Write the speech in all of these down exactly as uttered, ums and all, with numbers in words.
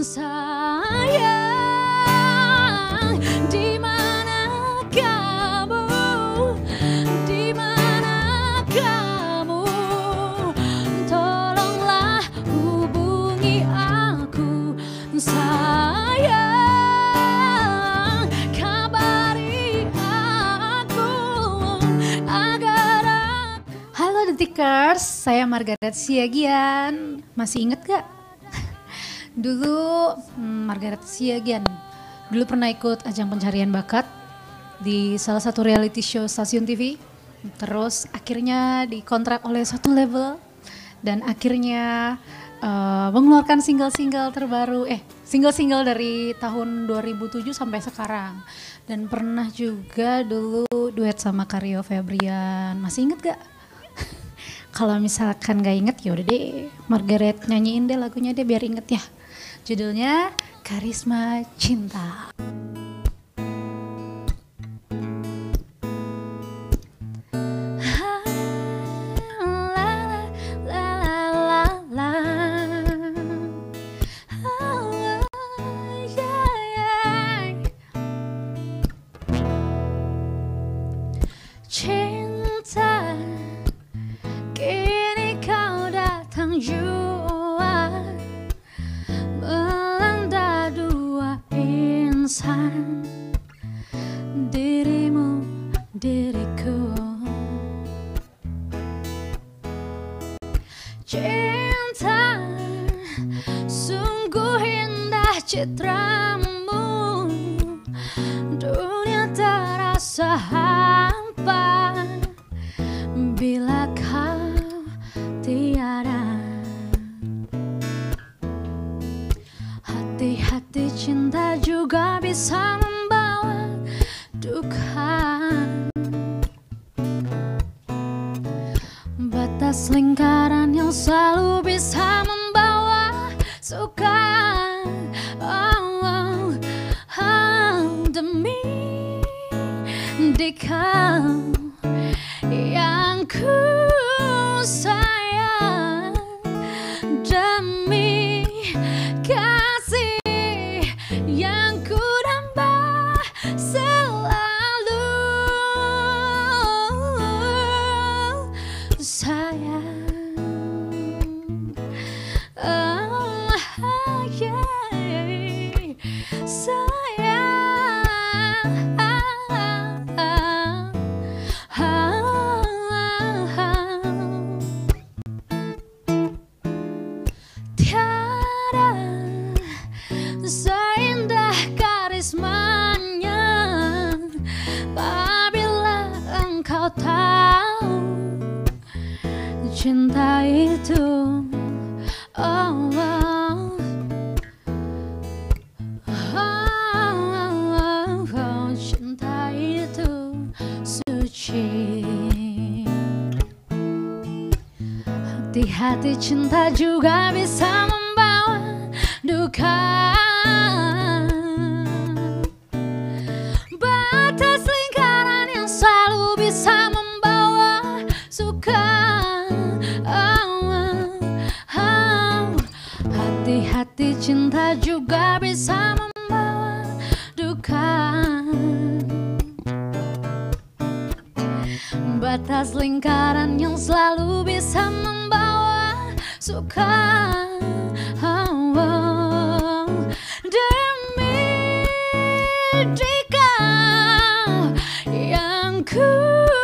sayang, di mana kamu, di mana kamu, tolonglah hubungi aku sayang, kabari aku agar aku. Halo Detikers, saya Margaret Siagian, masih inget gak? Dulu hmm, Margaret Siagian dulu pernah ikut ajang pencarian bakat di salah satu reality show stasiun T V. Terus akhirnya dikontrak oleh suatu label dan akhirnya uh, mengeluarkan single-single terbaru, eh single-single dari tahun dua ribu tujuh sampai sekarang. Dan pernah juga dulu duet sama Karyo Febrian, masih inget gak? Kalau misalkan gak inget ya udah deh, Margaret nyanyiin deh lagunya deh biar inget ya. Judulnya Karisma Cinta. Cinta, kini kau datang jua, melanda dua insan, dirimu, diriku. Cinta, sungguh indah citramu, dunia terasa hampa bila kau tiada. Hati-hati cinta juga bisa membawa duka. Batas lingkaran yang selalu bisa membawa suka. Oh, oh, oh, demi di kau yang ku sayang, demi kasih yang ku damba selalu sayang. Oh, yeah. Sayang, tiada seindah karismanya apabila engkau tahu cinta itu. Oh, oh. Oh, oh, cinta itu suci. Hati-hati cinta juga bisa membawa duka. Batas lingkaran yang selalu bisa membawa suka. Oh, oh, oh. Hati-hati cinta juga bisa membawa duka. Batas lingkaran yang selalu bisa membawa suka. Oh, oh. Demi di kau yang ku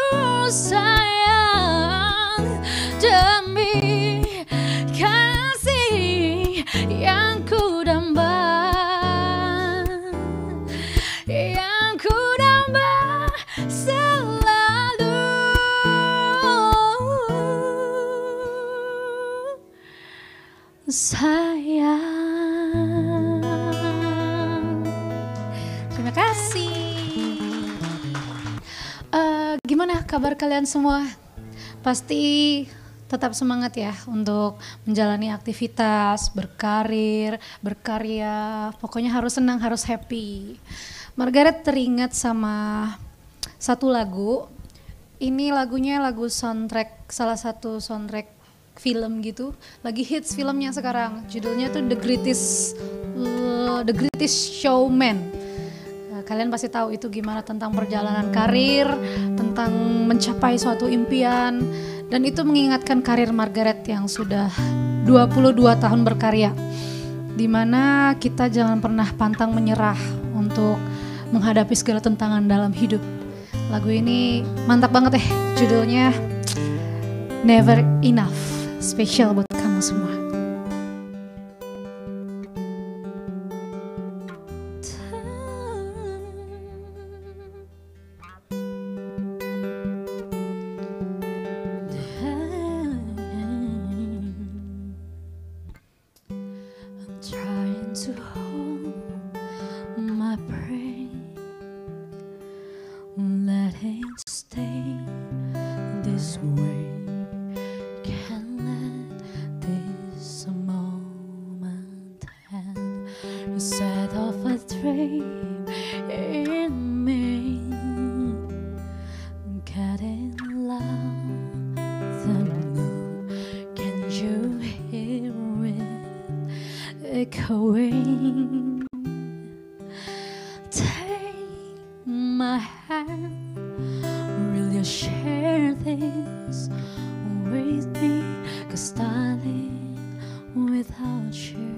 sayang, demi kasih yang ku damba, yang ku damba selalu sayang. Terima kasih. Uh, gimana kabar kalian semua? Pasti tetap semangat ya untuk menjalani aktivitas, berkarir, berkarya. Pokoknya harus senang, harus happy. Margaret teringat sama satu lagu. Ini lagunya lagu soundtrack, salah satu soundtrack film gitu. Lagi hits filmnya sekarang. Judulnya tuh The Greatest uh, The Greatest Showman. Uh, kalian pasti tahu itu gimana tentang perjalanan karir, tentang mencapai suatu impian, dan itu mengingatkan karir Margaret yang sudah dua puluh dua tahun berkarya. Dimana kita jangan pernah pantang menyerah untuk menghadapi segala tantangan dalam hidup. Lagu ini mantap banget eh, judulnya Never Enough, spesial buat kamu semua. To hold my brain, let it stay this way. Can't let this moment end. Instead of a dream in me, getting loud and low. Can you hear it echoing? Take my hand, will you share this with me? 'Cause darling, without you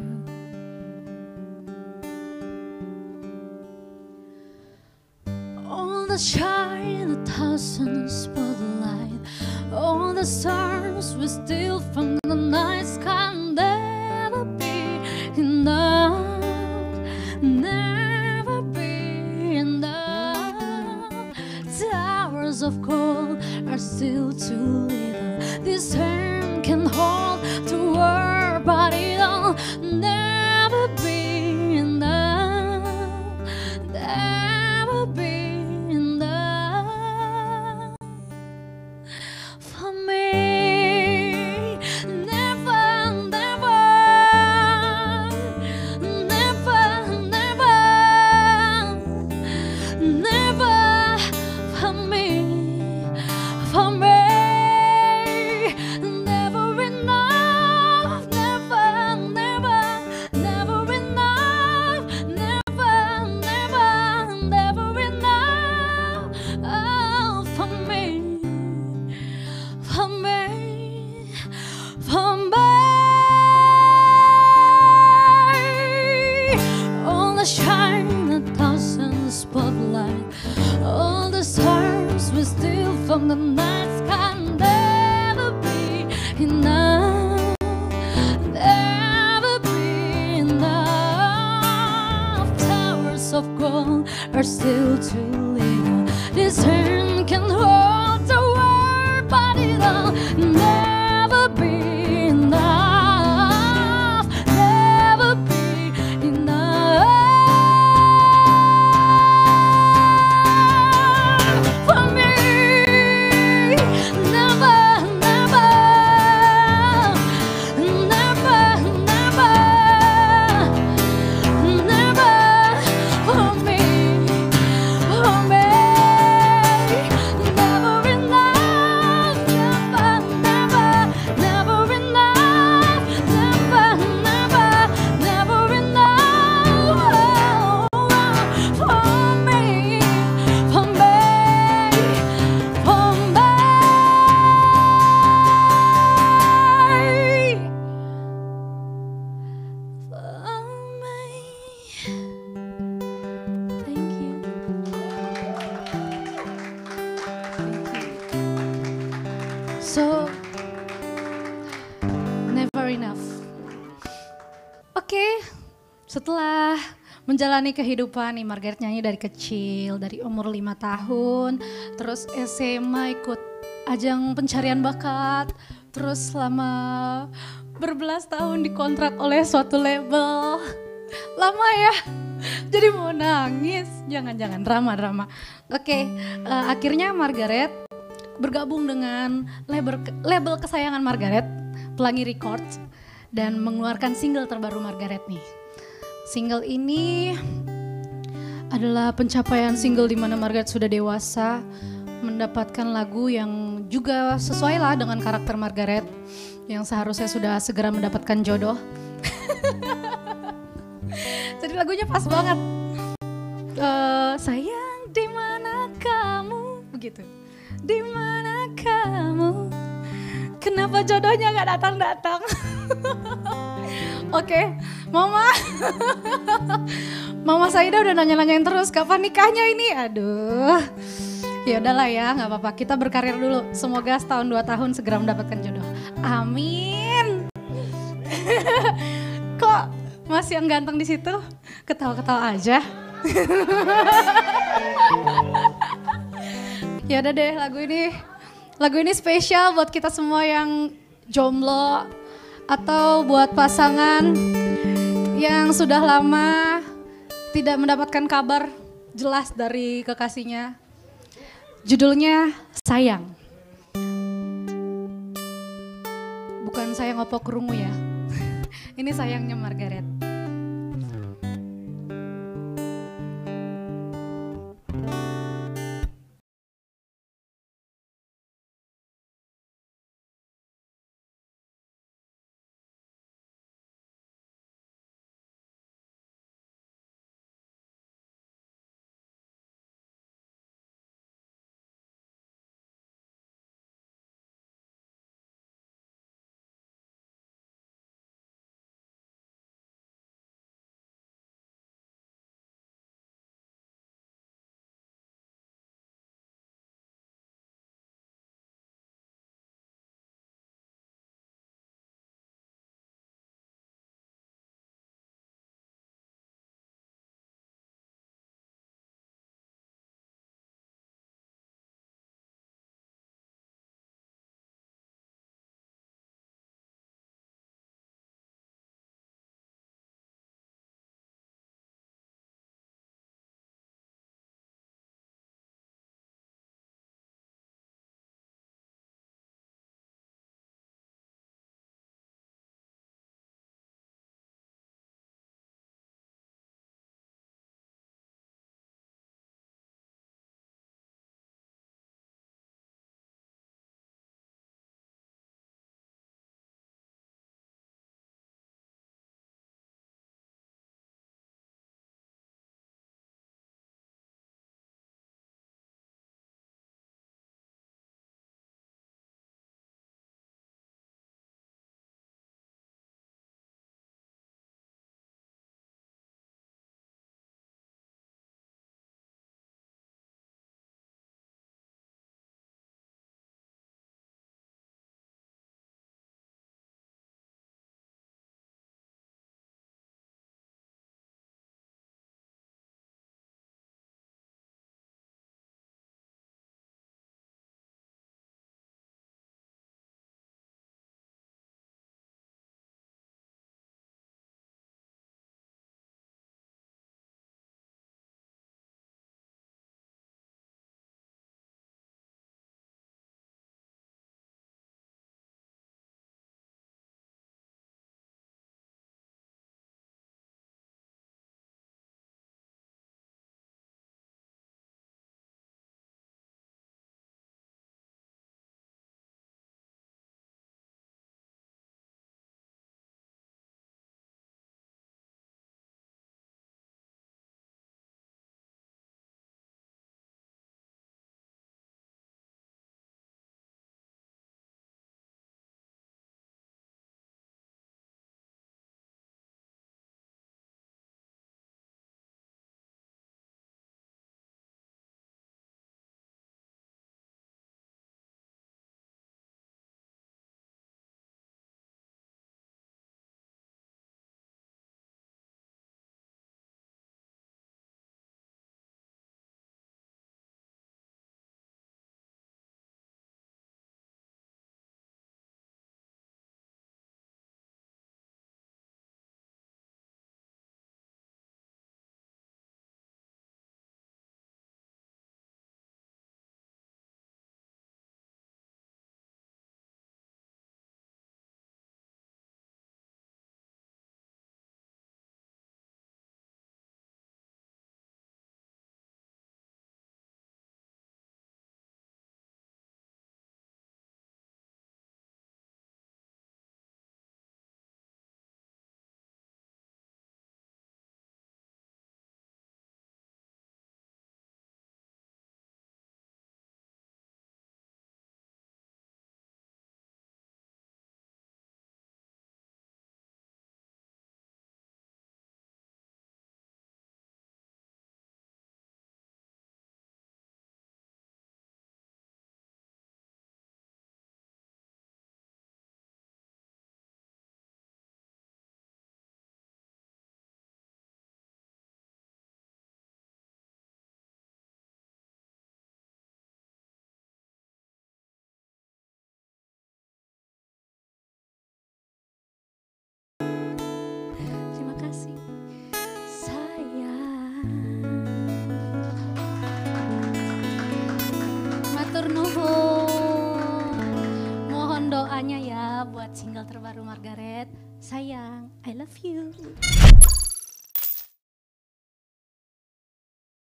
all the shine, a thousand spotlight, all the stars we steal from the night sky. Never be enough, never be enough. Towers of gold are still too little. This hand can hold the world, but it'll never be enough, never be enough for me. From the night sky, never be enough, never be enough. Towers of gold are still too little. This hand can hold the world, but it'll never be enough, never be enough for me. So, never enough. Oke, okay, setelah menjalani kehidupan nih, Margaret nyanyi dari kecil, dari umur lima tahun, terus S M A ikut ajang pencarian bakat, terus selama berbelas tahun dikontrak oleh suatu label. Lama ya, jadi mau nangis, jangan-jangan drama-drama. Oke, okay, uh, akhirnya Margaret bergabung dengan label, label kesayangan Margaret, Pelangi Records, dan mengeluarkan single terbaru Margaret nih. Single ini adalah pencapaian single di mana Margaret sudah dewasa, mendapatkan lagu yang juga sesuai lah dengan karakter Margaret. yang seharusnya sudah segera mendapatkan jodoh. Jadi lagunya pas banget. Uh, sayang di mana kamu, begitu. Di mana kamu? Kenapa jodohnya nggak datang-datang? Oke, okay, Mama. Mama Saida udah nanya-nanyain terus kapan nikahnya ini. Aduh. Ya udahlah ya, nggak apa-apa. Kita berkarir dulu. Semoga setahun dua tahun segera mendapatkan jodoh. Amin. Kok masih yang ganteng di situ? Ketawa-ketawa aja. Ya udah deh, lagu ini lagu ini spesial buat kita semua yang jomblo atau buat pasangan yang sudah lama tidak mendapatkan kabar jelas dari kekasihnya. Judulnya Sayang. Bukan sayang opo kerungu ya. Ini sayangnya Margaret.